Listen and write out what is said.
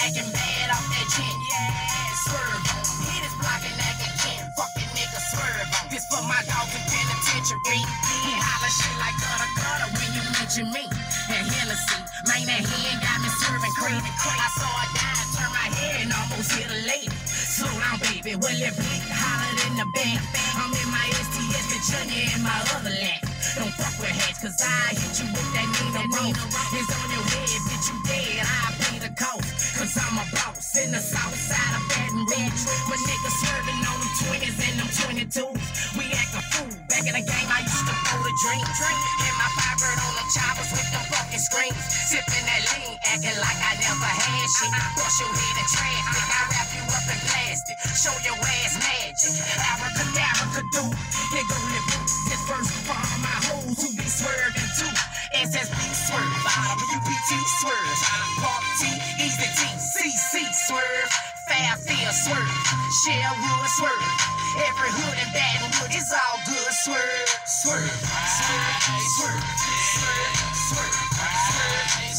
acting bad off that chin. Yeah, swerve on him. Hit his block and acting kin. Fucking nigga swerve on him. This for my dogs in penitentiary. He holler shit like gutter when you mention me. And Hennessy, man, that hand got me serving cream. I saw a dime, turn my head and almost hit a lady. Slow down, baby, will it blink? Hollered in the back. I'm in my STS, bitch, in my other lap. Don't fuck with hats, cause I hit you with that Nina Rose. It's on your head, bitch, you dead, I pay the cost. Cause I'm a boss in the south side of Baton Rouge. My niggas swerving on them 20s and them 22s. We act a fool, back in the game I used to throw the drink. And my Firebird on the choppers with them fucking screens. Sipping that lean, acting like I never had shit. Bust your head in traffic, I wrap you up in plastic. Show your ass magic, abracadabra-cadoo. Here go the boot, this verse for all my hoes who be swerving too. SSB swerve, WPT swerve, Park T, Easy T, CC swerve, Fairfield swerve, Sherwood swerve. Every hood in Baton Rouge is all good swerve, swerve, swerve, swerve, swerve, swerve, swerve.